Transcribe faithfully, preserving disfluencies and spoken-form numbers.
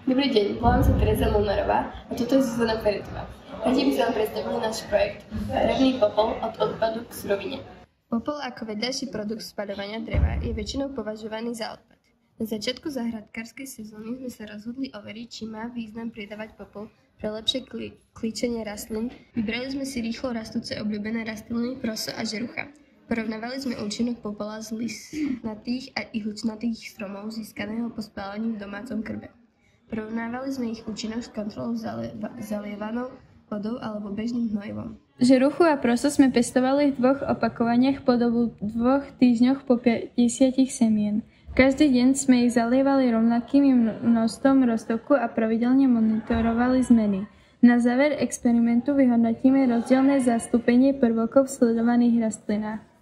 Dobrý deň, volám sa Tereza Molnárová a toto je Zuzana Feretová. Radi by sme vám predstavili náš projekt Drevný popol od odpadu k surovine. Popol ako vedľajší produkt spaľovania dreva je väčšinou považovaný za odpad. Na začiatku záhradkárskej sezóny sme sa rozhodli overiť, či má význam pridávať popol pre lepšie kli- klíčenie rastlín. Vybrali sme si rýchlo rastúce obľúbené rastliny proso a žerucha. Porovnávali sme účinok popola z listnatých a ihličnatých stromov získaného po spálení v domácom krbe. Porovnávali sme ich účinok s kontrolou zalieva- zalievanou vodou alebo bežným hnojivom. Žeruchu a proso sme pestovali v dvoch opakovaniach po dobu dvoch týždňoch po päťdesiat semien. Každý deň sme ich zalievali rovnakým množstvom roztoku a pravidelne monitorovali zmeny. Na záver experimentu vyhodnotíme rozdielne zastúpenie prvokov v sledovaných rastlinách.